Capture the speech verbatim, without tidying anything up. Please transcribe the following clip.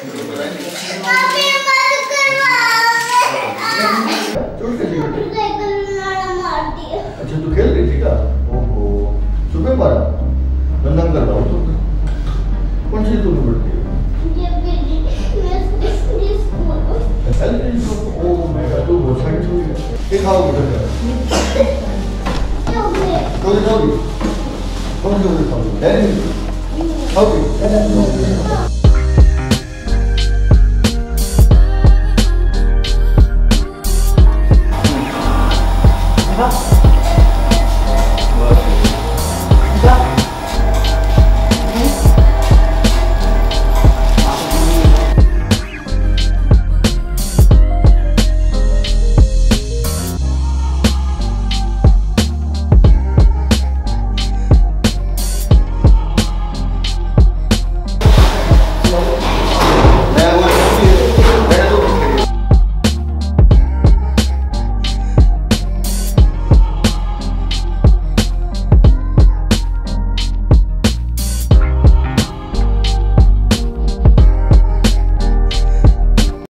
अच्छा तू खेल रही थी क्या? ओहो सुबह मारा नंदन कर रहा हूँ तो कौन सी स्कूल में पढ़ती है? ओह मैं तू बहुत साइंस हो गया ये खाओ बेटा कौन सी खाओगी? कौन सी खाओगी? खाओगी